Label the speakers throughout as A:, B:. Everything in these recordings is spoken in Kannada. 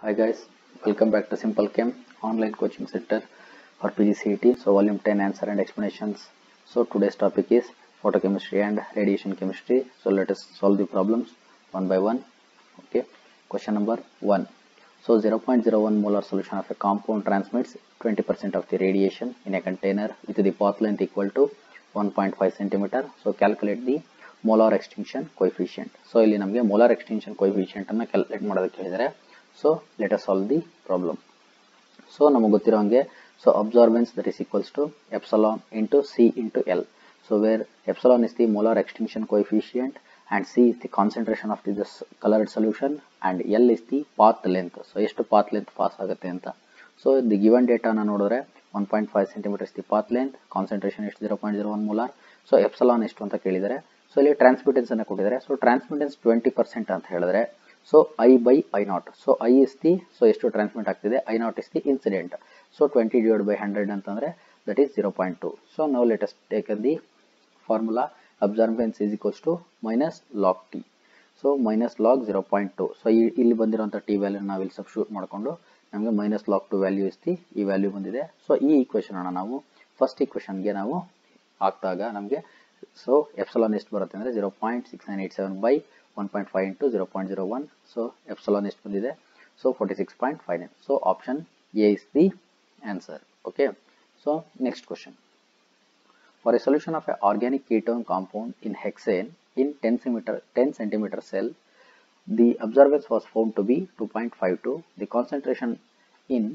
A: Hi guys, welcome back to Simple Chem online coaching center for PGCET. So volume 10 answer and explanations. So today's topic is photochemistry and radiation chemistry. So let us solve the problems one by one. Okay, question number 1. So 0.01 molar solution of a compound transmits 20% of the radiation in a container with the path length equal to 1.5 centimeter. So calculate the molar extinction coefficient. So ಇಲ್ಲಿ ನಮಗೆ molar extinction coefficient ಅನ್ನು ಕ್ಯಾಲ್ಕುಲೇಟ್ ಮಾಡೋದಕ್ಕೆ ಹೇಳಿದ್ದಾರೆ. So let us solve the problem. So ನಮಗೆ ಗೊತ್ತಿರೋ ಹಾಗೆ so absorbance that is equals to epsilon into C into L. So where epsilon is the molar extinction coefficient and C is the concentration of this colored solution and L is the path length. So ಎಷ್ಟು path length pass ಆಗುತ್ತೆ ಅಂತ. So the given data ನ ನೋಡಿದ್ರೆ 1.5 cm is the path length, concentration is 0.01 molar. So epsilon ಎಷ್ಟು ಅಂತ ಕೇಳಿದರೆ. So ಇಲ್ಲಿ transmittance ಅನ್ನು ಕೊಟ್ಟಿದ್ದಾರೆ. So transmittance 20% ಅಂತ ಹೇಳಿದ್ರೆ so I by I naught. So I is the so ಎಷ್ಟು transmit ಆಗ್ತಿದೆ, I naught is the incident. So 20 divided by 100 ಅಂತಂದ್ರೆ that is 0.2. So now let us take the formula. Absorbance is equals to minus log T. So minus log 0.2. So ಇಲ್ಲಿ ಬಂದಿರುವಂತ T ವ್ಯಾಲ್ಯೂ ನಾವು ಇಲ್ಲಿ ಸಬ್ಸ್ಟಿಟ್ಯೂಟ್ ಮಾಡಿಕೊಂಡು ನಮಗೆ minus log 2 value is the ಈ ವ್ಯಾಲ್ಯೂ ಬಂದಿದೆ. So ಈ ಈಕ್ವೇಷನ್ ಅನ್ನು ನಾವು ಫಸ್ಟ್ ಈಕ್ವೇಷನ್ ಗೆ ನಾವು ಹಾಕಿದಾಗ ನಮಗೆ so epsilon ಎಷ್ಟು ಬರುತ್ತೆ ಅಂದ್ರೆ 0.6987 by 1.5 into 0.01. So epsilon is ಬಂದಿದೆ so 46.59. So option A is the answer. Okay, so next question. For a solution of an organic ketone compound in hexane in 10 centimeter cell, the absorbance was found to be 2.52. The concentration in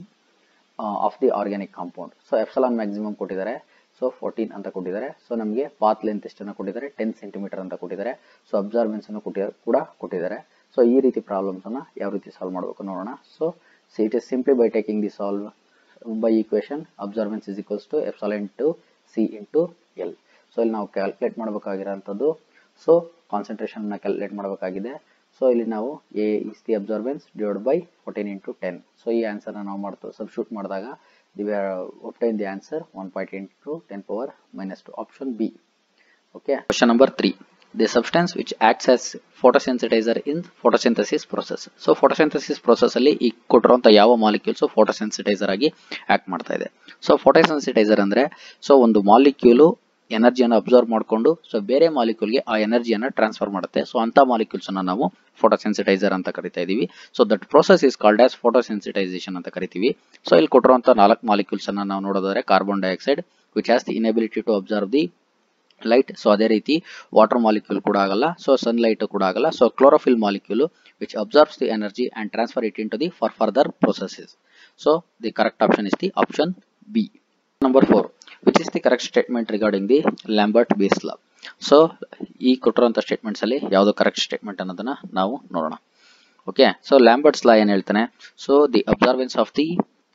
A: of the organic compound. So epsilon maximum ಕೊಟ್ಟಿದ್ದಾರೆ, so 14 ಅಂತ ಕೊಟ್ಟಿದ್ದಾರೆ. ಸೊ ನಮಗೆ ಪಾತ್ ಲೆಂತ್ ಎಷ್ಟನ್ನು ಕೊಟ್ಟಿದ್ದಾರೆ 10 ಸೆಂಟಿಮೀಟರ್ ಅಂತ ಕೊಟ್ಟಿದ್ದಾರೆ. ಸೊ ಅಬ್ಸಾರ್ಬೆನ್ಸ್ ಅನ್ನು ಕೂಡ ಕೊಟ್ಟಿದ್ದಾರೆ. ಸೊ ಈ ರೀತಿ ಪ್ರಾಬ್ಲಮ್ಸ್ ಅನ್ನು ಯಾವ ರೀತಿ ಸಾಲ್ವ್ ಮಾಡಬೇಕು ನೋಡೋಣ. So it is simply by taking the solve by equation absorbance is equals to epsilon into C into L. So ಇಲ್ಲಿ ನಾವು ಕ್ಯಾಲ್ಕುಲೇಟ್ ಮಾಡಬೇಕಾಗಿರೋಂಥದ್ದು ಸೊ ಕಾನ್ಸಂಟ್ರೇಷನ್ ಅನ್ನು ಕ್ಯಾಲ್ಕುಲೇಟ್ ಮಾಡಬೇಕಾಗಿದೆ. ಸೊ ಇಲ್ಲಿ ನಾವು A is the absorbance divide by 14 into 10. So ಈ ಆನ್ಸರ್ ನಾವು ಮಾಡ್ತೀವಿ ಸಬ್ಸ್ಟಿಟ್ಯೂಟ್ ಮಾಡಿದಾಗ we obtain the answer 1.8 into 10 power minus 2. Option B. Okay. Question number 3. The substance which acts as photosensitizer in photosynthesis process. So photosynthesis process ಅಲ್ಲಿ ಈ ಕೊಟ್ಟಿರುವಂತ ಯಾವ ಮಾಲಿಕ್ಯೂಲ್ಸ್ photosensitizer ಆಗಿ ಆಕ್ಟ್ ಮಾಡ್ತಾ ಇದೆ. ಸೊ photosensitizer ಅಂದ್ರೆ ಸೊ ಒಂದು ಮಾಲಿಕ್ಯೂಲ್ ಎನರ್ಜಿಯನ್ನು ಅಬ್ಸರ್ವ್ ಮಾಡಿಕೊಂಡು ಸೊ ಬೇರೆ ಮಾಲಿಕ್ಯೂಲ್ಗೆ ಆ ಎನರ್ಜಿಯನ್ನು ಟ್ರಾನ್ಸ್ಫರ್ ಮಾಡುತ್ತೆ. ಸೊ ಅಂತ ಮಾಲಿಕ್ಯೂಲ್ಸ್ ಅನ್ನು ನಾವು ಫೋಟೋಸೆನ್ಸಿಟೈಸರ್ ಅಂತ ಕರಿತಾ ಇದೀವಿ. So that process is called as photosensitization ಅಂತ ಕರಿತೀವಿ. ಸೊ ಇಲ್ಲಿ ಕೊಟ್ಟಿರುವಂತ 4 ಮಾಲಿಕ್ಯೂಲ್ಸ್ ಅನ್ನು ನಾವು ನೋಡೋದಾದ್ರೆ carbon dioxide which has the inability to absorb the light. So ಅದೇ ರೀತಿ ವಾಟರ್ ಮಾಲಿಕ್ಯೂಲ್ ಕೂಡ ಆಗಲ್ಲ, ಸೊ ಸನ್ಲೈಟ್ ಕೂಡ ಆಗಲ್ಲ. So chlorophyll molecule which absorbs the energy and transfer it in to the for further processes. So the correct option is the option B. Number 4. Which is the correct statement regarding the Lambert-Beers law? So ಈ ಕೊಟ್ಟಿರುವಂತ ಸ್ಟೇಟ್ಮೆಂಟ್ಸ್ ಅಲ್ಲಿ ಯಾವುದು ಕರೆಕ್ಟ್ ಸ್ಟೇಟ್ಮೆಂಟ್ ಅನ್ನೋದನ್ನ ನಾವು ನೋಡೋಣ. ಓಕೆ, ಸೊ ಲ್ಯಾಂಬರ್ಟ್ಸ್ ಲಾ ಏನ್ ಹೇಳ್ತಾನೆ, so the absorbance of the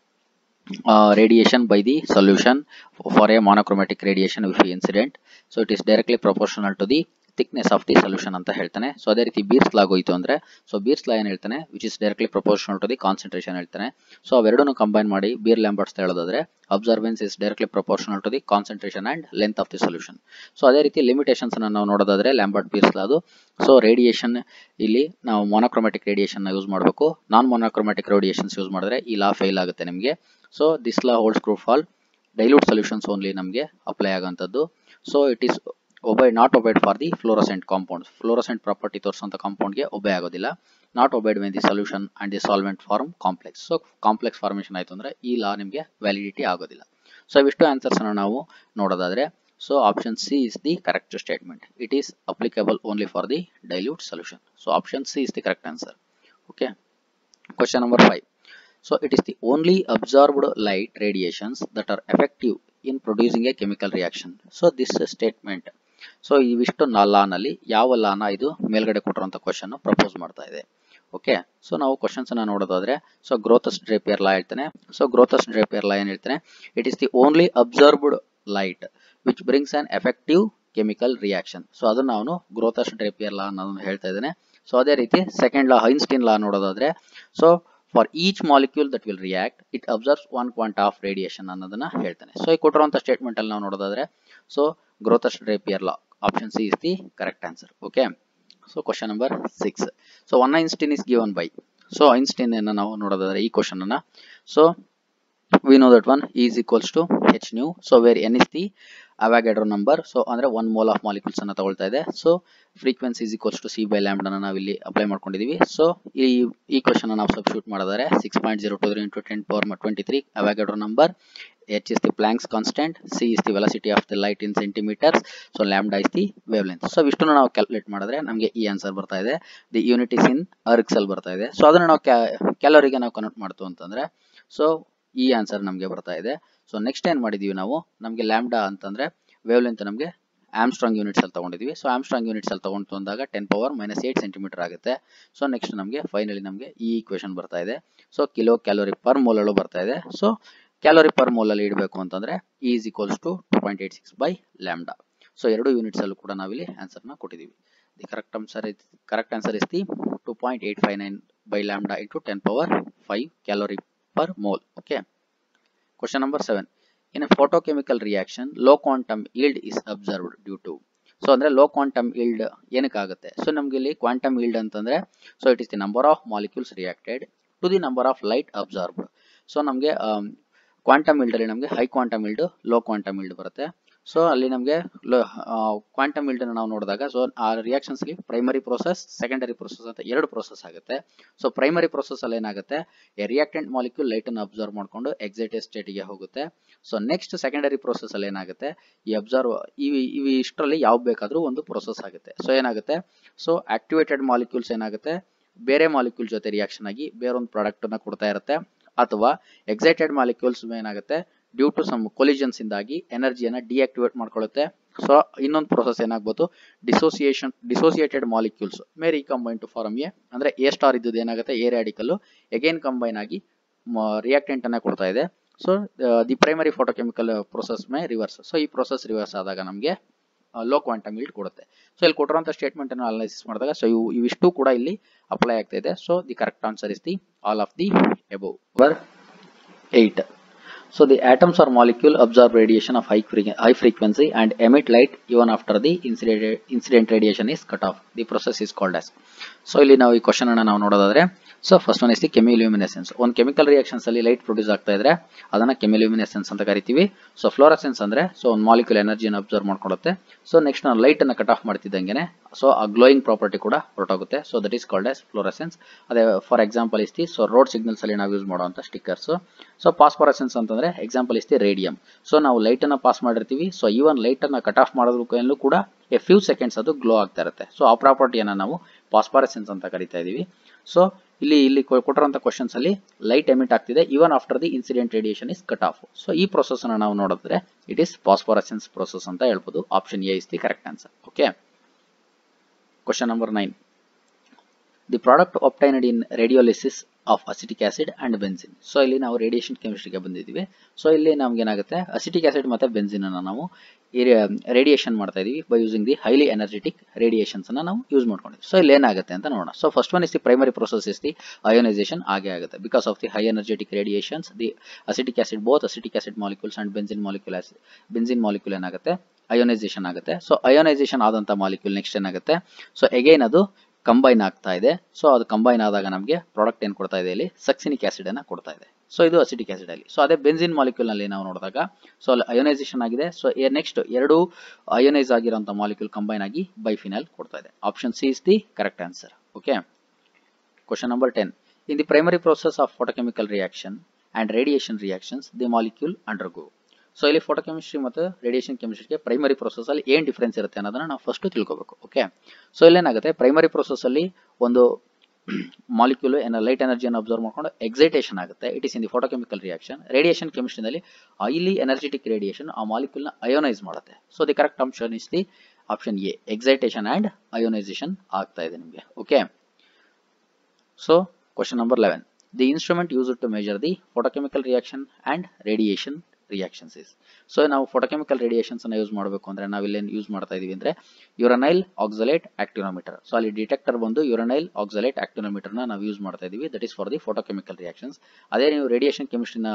A: radiation by the solution for a monochromatic radiation if incident, so it is directly proportional to the thickness of the solution ಅಂತ ಹೇಳ್ತಾನೆ. ಸೊ ಅದೇ ರೀತಿ ಬೀರ್ಸ್ ಲಾ ಹೋಯಿತು ಅಂದ್ರೆ ಸೊ ಬೀರ್ಸ್ ಲಾ ಏನ್ ಹೇಳ್ತಾನೆ which is directly proportional to the concentration ಹೇಳ್ತಾನೆ. ಸೊ ಅವೆರಡನ್ನು ಕಂಬೈನ್ ಮಾಡಿ ಬೀರ್ ಲ್ಯಾಂಬರ್ಟ್ಸ್ ಹೇಳೋದಾದ್ರೆ absorbance is directly proportional to the concentration and length of the solution. So ಅದೇ ರೀತಿ ಲಿಮಿಟೇಷನ್ಸ್ ಅನ್ನು ನಾವು ನೋಡೋದಾದ್ರೆ ಲ್ಯಾಂಬರ್ಟ್ ಬೀರ್ಸ್ ಲಾ ಅದು ಸೊ ರೇಡಿಯೇಷನ್ ಇಲ್ಲಿ ನಾವು ಮೊನೋಕ್ರೋಮ್ಯಾಟಿಕ್ ರೇಡಿಯೇಷನ್ ಯೂಸ್ ಮಾಡಬೇಕು, ನಾನ್ ಮೊನೋಕ್ರೋಮ್ಯಾಟಿಕ್ ರೇಡಿಯೇಷನ್ಸ್ ಯೂಸ್ ಮಾಡಿದ್ರೆ ಈ ಲಾ ಫೇಲ್ ಆಗುತ್ತೆ ನಿಮಗೆ. So this law holds true for dilute solutions only ನಮಗೆ ಅಪ್ಲೈ ಆಗೋಂಥದ್ದು. So it is not obeyed for the fluorescent compounds. Fluorescent property ತೋರಿಸುವಂತ ಕಾಂಪೌಂಡ್ ಗೆ ಒಬೇ ಆಗೋದಿಲ್ಲ. Not obeyed when the solution and the solvent form complex. So complex formation ಆಯ್ತು ಅಂದ್ರೆ ಈ ಲಾ ನಿಮಗೆ ವ್ಯಾಲಿಡಿಟಿ ಆಗೋದಿಲ್ಲ. ಸೊ ಇವಿಷ್ಟು ಆನ್ಸರ್ಸ್ ಅನ್ನು ನಾವು ನೋಡೋದಾದ್ರೆ so option C is the correct statement. It is applicable only for the dilute solution. So option C is the correct answer. Okay, question number 5. So it is the only absorbed light radiations that are effective in producing a chemical reaction. So this statement, so ಇವಿಷ್ಟು ಲಾನಲ್ಲಿ ಯಾವ ಲಾನ ಇದು ಮೇಲ್ಗಡೆ ಕೊಟ್ಟಿರುವಂತ ಕ್ವಶನ್ ಪ್ರಪೋಸ್ ಮಾಡ್ತಾ ಇದೆ. ಓಕೆ, ಸೊ ನಾವು ಕ್ವಶನ್ಸ್ ಅನ್ನ ನೋಡೋದಾದ್ರೆ ಸೊ ಗ್ರೋಥಸ್ ಡ್ರೇಪಿಯರ್ ಲಾ ಹೇಳ್ತಾನೆ. ಸೊ ಗ್ರೋಥಸ್ ಡ್ರೇಪಿಯರ್ ಲಾ ಏನ್ ಹೇಳ್ತಾನೆ, it is the only absorbed light which brings an effective chemical reaction. So ಅದನ್ನ ಅವನು ಗ್ರೋಥಸ್ ಡ್ರೇಪಿಯರ್ ಲಾ ಅನ್ನೋದನ್ನ ಹೇಳ್ತಾ ಇದ್ದಾನೆ. ಸೊ ಅದೇ ರೀತಿ ಸೆಕೆಂಡ್ ಲಾ ಐನ್ಸ್ಟೀನ್ ಲಾ ನೋಡೋದಾದ್ರೆ so for each molecule that will react it observes 1 quanta of radiation ಅನ್ನೋದನ್ನ ಹೇಳ್ತಾನೆ. ಸೊ ಈ ಕೊಟ್ಟಿರುವಂತ ಸ್ಟೇಟ್ಮೆಂಟ್ ಅಲ್ಲಿ ನಾವು ನೋಡೋದಾದ್ರೆ so Grotthuss Draper law option C is the correct answer. Okay, so question number 6. So 1 Einstein is given by so Einstein ಅನ್ನ ನಾವು ನೋಡೋದಾದ್ರೆ ಈ ಕ್ವಶನ್ ಅನ್ನ, so we know that one E is equals to h nu, so where n is the Avogadro number, so ಅಂದ್ರೆ 1 mole of molecules ಅನ್ನ ತಗೊಳ್ತಾ ಇದೆ. So frequency is equals to c by lambda ನ ನಾವು ಇಲ್ಲಿ ಅಪ್ಲೈ ಮಾಡ್ಕೊಂಡಿದೀವಿ. ಸೊ ಈ ಕ್ವೆಶ್ಚನ್ ಅನ್ನು ನಾವು ಸಬ್ಸ್ಟಿಟ್ಯೂಟ್ ಮಾಡಿದರೆ 6.023 into 10 power 23 Avogadro number, h is the Planck's constant, c is the velocity of the light in centimeters, so lambda is the wavelength. So ಇಷ್ಟನ್ನು ನಾವು ಕ್ಯಾಲ್ಕುಲೇಟ್ ಮಾಡಿದ್ರೆ ನಮಗೆ ಈ ಆನ್ಸರ್ ಬರ್ತಾ ಇದೆ. The unit is in ergs ಅಲ್ಲಿ ಬರ್ತಾ ಇದೆ. ಸೊ ಅದನ್ನ ನಾವು ಕ್ಯಾಲೋರಿಗೆ ನಾವು ಕನ್ವರ್ಟ್ ಮಾಡ್ತು ಅಂತಂದ್ರೆ ಸೊ ಈ ಆನ್ಸರ್ ನಮಗೆ ಬರ್ತಾ ಇದೆ. ಸೊ ನೆಕ್ಸ್ಟ್ ಏನ್ ಮಾಡಿದೀವಿ ನಾವು, ನಮಗೆ ಲ್ಯಾಂಬ್ಡಾ ಅಂತಂದ್ರೆ ವೇವ್ಲೆಂತ್ ನಮಗೆ ಆಮ್ಸ್ಟ್ರಾಂಗ್ ಯೂನಿಟ್ಸ್ ಅಲ್ಲಿ ತಗೊಂಡಿದ್ವಿ. ಸೊ ಆಮ್ಸ್ಟ್ರಾಂಗ್ ಯೂನಿಟ್ಸ್ ಅಲ್ಲಿ ತಗೊಂಡು ಅಂದಾಗ 10 power -8 ಸೆಂಟಿಮೀಟರ್ ಆಗುತ್ತೆ. ಸೊ ನೆಕ್ಸ್ಟ್ ನಮಗೆ ಫೈನಲಿ ನಮಗೆ ಈ ಈಕ್ವೇಶನ್ ಬರ್ತಾ ಇದೆ. So kilo calorie per mole ಅಲ್ಲೂ ಬರ್ತಾ ಇದೆ. ಸೊ ಕ್ಯಾಲೋರಿ ಪರ್ ಮೋಲ್ ಅಲ್ಲಿ ಇಡಬೇಕು ಅಂತಂದ್ರೆ E is equals to 2.86 by lambda. So ಎರಡು ಯೂನಿಟ್ಸ್ ಅಲ್ಲೂ ಕೂಡ ನಾವಿಲ್ಲಿ ಆನ್ಸರ್ ನ ಕೊಟ್ಟಿದೀವಿ. The correct answer is the 2.859 by lambda into 10 power 5 calorie per mole. Okay. Question number 7. In a photochemical reaction, low quantum yield is observed due to. So ಅಂದ್ರೆ low quantum yield ಏನಕ್ಕೆ ಆಗುತ್ತೆ? ಸೊ ನಮಗೆ ಇಲ್ಲಿ quantum yield ಅಂತಂದ್ರೆ so it is the number of molecules reacted to the number of light absorbed. So ನಮಗೆ ಕ್ವಾಂಟಮ್ yield ಅಲ್ಲಿ ನಮಗೆ high quantum yield, low quantum yield ಬರುತ್ತೆ. ಸೊ ಅಲ್ಲಿ ನಮಗೆ ಕ್ವಾಂಟಮ್ yield ನಾವು ನೋಡಿದಾಗ ಸೊ ಆ ರಿಯಾಕ್ಷನ್ಸ್ ಅಲ್ಲಿ ಪ್ರೈಮರಿ ಪ್ರೋಸೆಸ್, ಸೆಕೆಂಡರಿ ಪ್ರೋಸೆಸ್ ಅಂತ ಎರಡು ಪ್ರೋಸೆಸ್ ಆಗುತ್ತೆ. ಸೊ ಪ್ರೈಮರಿ ಪ್ರೋಸೆಸ್ ಅಲ್ಲಿ ಏನಾಗುತ್ತೆ, ಎ ರಿಯಾಕ್ಟೆಂಟ್ ಮಾಲಿಕ್ಯೂಲ್ ಲೈಟ್ ಅನ್ನು ಅಬ್ಸರ್ವ್ ಮಾಡ್ಕೊಂಡು ಎಕ್ಸೈಟೆಡ್ ಸ್ಟೇಟ್ ಗೆ ಹೋಗುತ್ತೆ. ಸೊ ನೆಕ್ಸ್ಟ್ ಸೆಕೆಂಡರಿ ಪ್ರೋಸೆಸ್ ಅಲ್ಲಿ ಏನಾಗುತ್ತೆ, ಈ ಅಬ್ಸರ್ವ್ ಇವಿ ಇಷ್ಟರಲ್ಲಿ ಯಾವ ಬೇಕಾದ್ರೂ ಒಂದು ಪ್ರೋಸೆಸ್ ಆಗುತ್ತೆ. ಸೊ ಏನಾಗುತ್ತೆ, ಸೊ ಆಕ್ಟಿವೇಟೆಡ್ ಮಾಲಿಕ್ಯೂಲ್ಸ್ ಏನಾಗುತ್ತೆ ಬೇರೆ ಮಾಲಿಕ್ಯೂಲ್ ಜೊತೆ ರಿಯಾಕ್ಷನ್ ಆಗಿ ಬೇರೊಂದು ಪ್ರಾಡಕ್ಟ್ ಅನ್ನ ಕೊಡ್ತಾ ಇರುತ್ತೆ, ಅಥವಾ ಎಕ್ಸೈಟೆಡ್ ಮಾಲಿಕ್ಯೂಲ್ಸ್ ಏನಾಗುತ್ತೆ ಡ್ಯೂ ಟು ಸಮ್ ಕೊಲಿಷನ್ಸ್ ಇಂದಾಗಿ ಎನರ್ಜಿಯನ್ನ ಡಿಆಕ್ಟಿವೇಟ್ ಮಾಡ್ಕೊಳ್ಳುತ್ತೆ. ಸೊ ಇನ್ನೊಂದು ಪ್ರೋಸೆಸ್ ಏನಾಗಬಹುದು, dissociated molecules may recombine to form a, ಅಂದ್ರೆ ಎ ಸ್ಟಾರ್ ಇದ್ದದ್ದು ಏನಾಗುತ್ತೆ ಎ ರಾಡಿಕಲ್ ಅಗೇನ್ ಕಂಬೈನ್ ಆಗಿ ರಿಯಾಕ್ಟೆಂಟ್ ಅನ್ನ ಕೊಡ್ತಾ ಇದೆ. So the primary photochemical process may reverse. So ಈ ಪ್ರೋಸೆಸ್ ರಿವರ್ಸ್ ಆದಾಗ ನಮಗೆ ಲೋ ಕ್ವಾಂಟಮ್ yield ಕೊಡುತ್ತೆ. ಸೊ ಇಲ್ಲಿ ಕೊಟ್ಟಿರುವಂತ ಸ್ಟೇಟ್ಮೆಂಟ್ ಅನ್ನು ಅನಲೈಸಿಸ್ ಮಾಡಿದಾಗ ಸೊ ಇವಿಷ್ಟು ಕೂಡ ಇಲ್ಲಿ ಅಪ್ಲೈ ಆಗ್ತಾ ಇದೆ. So the correct answer is the all of the above. Number 8. So the atoms or molecule absorb radiation of high frequency and emit light even after the incident radiation is cut off. The process is called as. So ಇಲ್ಲಿ ನಾವು ಈ ಕ್ವೆಶ್ಚನ್ ಅನ್ನು ನಾವು ನೋಡೋದಾದ್ರೆ so first one is the chemiluminescence. ಒಂದು ಕೆಮಿಕಲ್ ರಿಯಾಕ್ಷನ್ಸ್ ಅಲ್ಲಿ ಲೈಟ್ ಪ್ರೊಡ್ಯೂಸ್ ಆಗ್ತಾ ಇದ್ರೆ ಅದನ್ನ ಕೆಮಿಲ್ಯೂಮಿನೆಸೆನ್ಸ್ ಅಂತ ಕರಿತೀವಿ. ಸೊ ಫ್ಲೋರಸೆನ್ಸ್ ಅಂದ್ರೆ ಸೊ ಒಂದು ಮಾಲಿಕ್ಯೂಲ್ ಎನರ್ಜಿಯನ್ನು ಅಬ್ಸರ್ವ್ ಮಾಡ್ಕೊಳ್ಳುತ್ತೆ. ಸೊ ನೆಕ್ಸ್ಟ್ ನಾವು ಲೈಟ್ ಅನ್ನ ಕಟ್ ಆಫ್ ಮಾಡ್ತಿದ್ದಂಗೆನೆ ಸೊ ಆ ಗ್ಲೋಯಿಂಗ್ ಪ್ರಾಪರ್ಟಿ ಕೂಡ ಹೊರಟೋಗುತ್ತೆ. So that is called as fluorescence. ಅದೇ for example is the so road signals ಅಲ್ಲಿ ನಾವು ಯೂಸ್ ಮಾಡುವಂತ ಸ್ಟಿಕ್ಕರ್ಸ್. ಸೊ ಫಾಸ್ಫೋರಸೆನ್ಸ್ ಅಂತಂದ್ರೆ example is the radium. So ನಾವು ಲೈಟ್ ಅನ್ನ ಪಾಸ್ ಮಾಡಿರ್ತೀವಿ, ಸೊ ಈವನ್ ಲೈಟ್ ಅನ್ನ ಕಟ್ ಆಫ್ ಮಾಡೋದಕ್ಕೂ ಕೂಡ ಎ ಫ್ಯೂ ಸೆಕೆಂಡ್ಸ್ ಅದು ಗ್ಲೋ ಆಗ್ತಾ ಇರುತ್ತೆ. ಸೊ ಆ ಪ್ರಾಪರ್ಟಿಯನ್ನ ನಾವು ಫಾಸ್ಫೋರಸೆನ್ಸ್ ಅಂತ ಕರಿತಾ ಇದೀವಿ. ಸೊ ಇಲ್ಲಿ ಕೊಟ್ಟಿರುವಂತ ಕ್ವಶನ್ಸ್ ಅಲ್ಲಿ ಲೈಟ್ ಎಮಿಟ್ ಆಗ್ತಿದೆ even after the incident radiation is cut off. So ಈ ಪ್ರೋಸೆಸ್ ಅನ್ನ ನಾವು ನೋಡಿದ್ರೆ ಇಟ್ ಇಸ್ ಫಾಸ್ಫೋರಸೆನ್ಸ್ ಪ್ರೋಸೆಸ್ ಅಂತ ಹೇಳ್ಬೋದು. Option A is the correct answer. Okay. Question number 9. The product obtained in radiolysis of acetic acid and benzene. So ಇಲ್ಲಿ ನಾವು ರೇಡಿಯೇಷನ್ ಕೆಮಿಸ್ಟ್ರಿಗೆ ಬಂದಿದ್ದೀವಿ. ಸೊ ಇಲ್ಲಿ ನಮ್ಗೆ ಏನಾಗುತ್ತೆ, ಅಸಿಟಿಕ್ ಆಸಿಡ್ ಮತ್ತೆ ಬೆನ್ಸಿನ್ ಅನ್ನ ನಾವು ರೇಡಿಯೇಷನ್ ಮಾಡ್ತಾ ಇದೀವಿ by using the highly energetic radiations ಅನ್ನ ನಾವು ಯೂಸ್ ಮಾಡ್ಕೊಂಡಿದ್ವಿ. ಸೊ ಇಲ್ಲಿ ಏನಾಗುತ್ತೆ ಅಂತ ನೋಡೋಣ. So first one is the primary process is the ionization ಆಗೇ ಆಗುತ್ತೆ. Because of the high energetic radiations the acetic acid both acetic acid molecules and benzene molecule ಏನಾಗುತ್ತೆ ಅಯೋನೈಸೇಷನ್ ಆಗುತ್ತೆ. ಸೊ ಅಯೋನೈಸೇಷನ್ ಆದಂತ ಮಾಲಿಕ್ಯೂಲ್ ನೆಕ್ಸ್ಟ್ ಏನಾಗುತ್ತೆ, ಸೊ ಅಗೈನ್ ಅದು ಕಂಬೈನ್ ಆಗ್ತಾ ಇದೆ. ಸೊ ಅದು ಕಂಬೈನ್ ಆದಾಗ ನಮಗೆ ಪ್ರಾಡಕ್ಟ್ ಏನ್ ಕೊಡ್ತಾ ಇದೆ, ಇಲ್ಲಿ ಸಕ್ಸಿನಿಕ್ ಆಸಿಡ್ ಅನ್ನ ಕೊಡ್ತಾ ಇದೆ. ಸೊ ಇದು ಅಸಿಟಿಕ್ ಆಸಿಡ್ ಅಲ್ಲಿ. ಸೊ ಅದೇ ಬೆನ್ಸಿನ್ ಮಾಲಿಕ್ಯೂಲ್ ನಲ್ಲಿ ನಾವು ನೋಡಿದಾಗ ಸೊ ಅಲ್ಲಿ ಅಯೋನೈಸೇಷನ್ ಆಗಿದೆ. ಸೊ ನೆಕ್ಸ್ಟ್ ಎರಡು ಅಯೋನೈಸ್ ಆಗಿರುವಂತಹ ಮಾಲಿಕ್ಯೂಲ್ ಕಂಬೈನ್ ಆಗಿ ಬೈಫಿನೈಲ್ ಕೊಡ್ತಾ ಇದೆ. Option C is the correct answer. Okay. Question number 10. In the primary process of photochemical reaction and radiation reactions the molecule undergo. So ಇಲ್ಲಿ ಫೋಟೋಕೆಮಿಸ್ಟ್ರಿ ಮತ್ತು ರೇಡಿಯೇಷನ್ ಕೆಮಿಸ್ಟ್ರಿಗೆ ಪ್ರೈಮರಿ ಪ್ರೋಸೆಸ್ ಅಲ್ಲಿ ಏನ್ ಡಿಫರೆನ್ಸ್ ಇರುತ್ತೆ ಅನ್ನೋದನ್ನ ನಾವು ಫಸ್ಟ್ ತಿಳ್ಕೋಬೇಕು. ಓಕೆ. ಸೊ ಇಲ್ಲೇನಾಗುತ್ತೆ, ಪ್ರೈಮರಿ ಪ್ರೋಸೆಸ್ ಅಲ್ಲಿ ಒಂದು ಮಾಲಿಕ್ಯೂಲ್ ಲೈಟ್ ಎನರ್ಜಿಯನ್ನು ಅಬ್ಸರ್ವ್ ಮಾಡ್ಕೊಂಡು ಎಕ್ಸೈಟೇಷನ್ ಆಗುತ್ತೆ. It is in the photochemical reaction. Radiation ಕೆಮಿಸ್ಟ್ರಿನಲ್ಲಿ ಹೈಲಿ ಎನರ್ಜೆಟಿಕ್ ರೇಡಿಯೇಷನ್ ಆ ಮಾಲಿಕ್ಯೂಲ್ ನ ಅಯೋನೈಸ್ ಮಾಡುತ್ತೆ. So the correct option is the option A, excitation and ionization ಆಗ್ತಾ ಇದೆ ನಿಮಗೆ. Okay. So question number 11. The instrument used to measure the photochemical reaction and radiation reactions is. So ನಾವು ಫೋಟೋಕೆಮಿಕಲ್ ರೇಡಿಯೇಷನ್ಸ್ ಅನ್ನ ಯೂಸ್ ಮಾಡಬೇಕು ಅಂದ್ರೆ ನಾವಿಲ್ಲಿ ಯೂಸ್ ಮಾಡ್ತಾ ಇದೀವಿ ಅಂದ್ರೆ ಯುರನೈಲ್ ಆಕ್ಸಲೇಟ್ ಆಕ್ಟಿನೋಮೀಟರ್. ಸೊ ಅಲ್ಲಿ ಡಿಟೆಕ್ಟರ್ ಬಂದು ಯುರನೈಲ್ ಆಕ್ಸಲೇಟ್ ಆಕ್ಟಿನೋಮೀಟರ್ ನ ನಾವು ಯೂಸ್ ಮಾಡ್ತಾ ಇದೀವಿ. That is for the photochemical reactions. ಅದೇ ನೀವು ರೇಡಿಯೇಷನ್ ಕೆಮಿಸ್ಟ್ರಿನ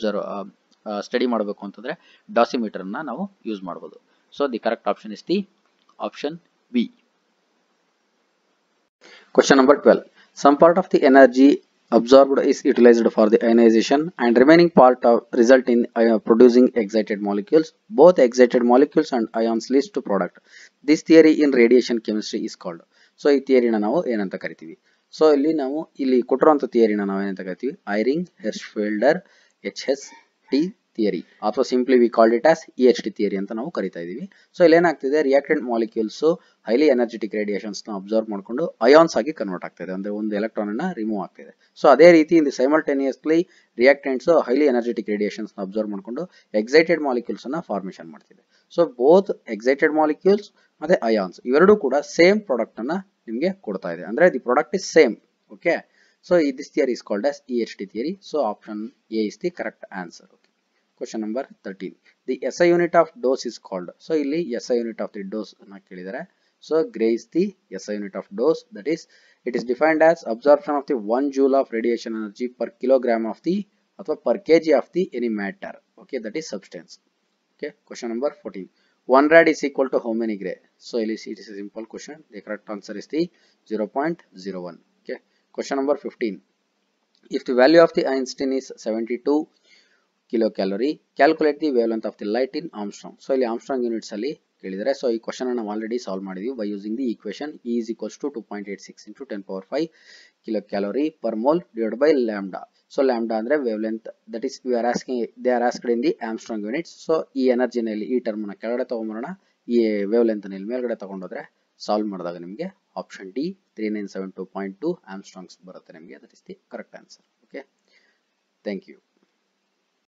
A: ಸ್ಟಡಿ ಮಾಡಬೇಕು ಅಂತಂದ್ರೆ ಡಾಸಿಮೀಟರ್ ನ ನಾವು ಯೂಸ್ ಮಾಡಬಹುದು. So the correct option is the option B. Question number 12. Some part of the energy absorbed is utilized for the ionization and remaining part of result in producing excited molecules. Both excited molecules and ions leads to product. This theory in radiation chemistry is called. So ಈ ಥಿಯರಿನ ನಾವು ಏನಂತ ಕರಿತೀವಿ? ಸೊ ಇಲ್ಲಿ ಕೊಟ್ಟಿರುವಂತ ಥಿಯರಿನ ನಾವು ಏನಂತ ಕರಿತೀವಿ? ಐರಿಂಗ್ ಹೆರ್ಸ್ಫೆಲ್ಡರ್ HST ಥಿಯರಿ ಅಥವಾ simply we called it as EHT theory ಅಂತ ನಾವು ಕರಿತಾ ಇದೀವಿ. ಸೊ ಇಲ್ಲಿ ಏನಾಗ್ತಿದೆ, reactant molecules highly energetic radiations ನ ಅಬ್ಸರ್ವ್ ಮಾಡ್ಕೊಂಡು ಅಯಾನ್ಸ್ ಆಗಿ ಕನ್ವರ್ಟ್ ಆಗ್ತಿದೆ, ಅಂದ್ರೆ ಒಂದು ಎಲೆಕ್ಟ್ರಾನ್ ಅನ್ನ ರಿಮೂವ್ ಆಗ್ತಿದೆ. ಸೊ ಅದೇ ರೀತಿ ಇಲ್ಲಿ simultaneously reactants highly energetic radiations ನ ಅಬ್ಸರ್ವ್ ಮಾಡ್ಕೊಂಡು ಎಕ್ಸೈಟೆಡ್ ಮಾಲಿಕ್ಯೂಲ್ಸ್ ಅನ್ನ ಫಾರ್ಮೇಶನ್ ಮಾಡ್ತಿದೆ. ಸೊ ಬೋತ್ ಎಕ್ಸೈಟೆಡ್ ಮಾಲಿಕ್ಯೂಲ್ಸ್ ಮತ್ತೆ ಅಯಾನ್ಸ್ ಇವೆರಡೂ ಕೂಡ ಸೇಮ್ ಪ್ರಾಡಕ್ಟ್ ಅನ್ನ ನಿಮಗೆ ಕೊಡ್ತಾ ಇದೆ, ಅಂದ್ರೆ the product is same. Okay, so this theory is called as EHT theory. So option A is the correct answer. Okay. Question number 13. The SI unit of dose is called. So ಇಲ್ಲಿ SI unit of the dose na kelidare. So gray is the SI unit of dose. That is, it is defined as absorption of the 1 joule of radiation energy per kilogram of the ಅಥವಾ per kg of the any matter. Okay, that is substance. Okay. Question number 14. 1 rad is equal to how many gray? So it is a simple question. The correct answer is the 0.01. Okay. Question number 15. If the value of the Einstein is 72 kilocalorie, calculate the wavelength of the light in Armstrong. So ಇಲ್ಲಿ Armstrong units ಅಲ್ಲಿ ಕೇಳಿದರೆ. ಸೊ ಈ ಕ್ವಶನ್ ನಾವು ಆಲ್ರೆಡಿ ಸಾಲ್ವ್ ಮಾಡಿದ್ವಿ by using the equation E is equals to 2.86 into 10 power 5 kilocalorie per mole divided by lambda. So lambda ಅಂದ್ರೆ wavelength, that is they are asked in the Armstrong units. So ಈ ಎನರ್ಜಿನಲ್ಲಿ ಈ ಟರ್ಮ್ ನ ಕೆಳಗಡೆ ತಗೊಂಡ್ಬರೋಣ, ಈ ವೇವ್ಲೆಂತ್ ನಲ್ಲಿ ಮೇಲ್ಗಡೆ ತಗೊಂಡೋದ್ರೆ ಸಾಲ್ವ್ ಮಾಡಿದಾಗ ನಿಮಗೆ ಆಪ್ಷನ್ ಡಿ 3972.2 ಆಮ್ಸ್ಟ್ರಾಂಗ್ಸ್ ಬರುತ್ತೆ ನಿಮಗೆ. That is the correct answer. Okay, thank you.